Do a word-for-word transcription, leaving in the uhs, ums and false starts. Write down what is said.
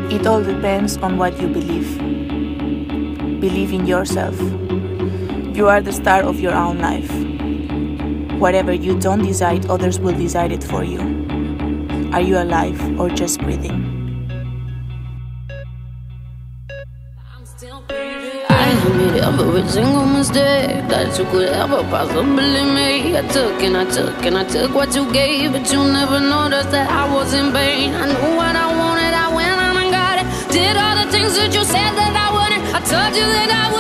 It all depends on what you believe. Believe in yourself. You are the star of your own life. Whatever you don't decide, others will decide it for you. Are you alive or just breathing? I made every single mistake that you could ever possibly make. I took and I took and I took what you gave, but you never noticed that I was in vain. I knew what I wanted, I went and I got it. Did all the things that you said that I wouldn't. I told you that I would.